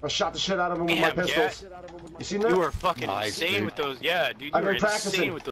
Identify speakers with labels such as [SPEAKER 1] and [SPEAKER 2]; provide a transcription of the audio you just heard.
[SPEAKER 1] I shot the shit out of him with my pistols. You seen that?
[SPEAKER 2] You were fucking insane with those. Yeah, dude. You were insane with those.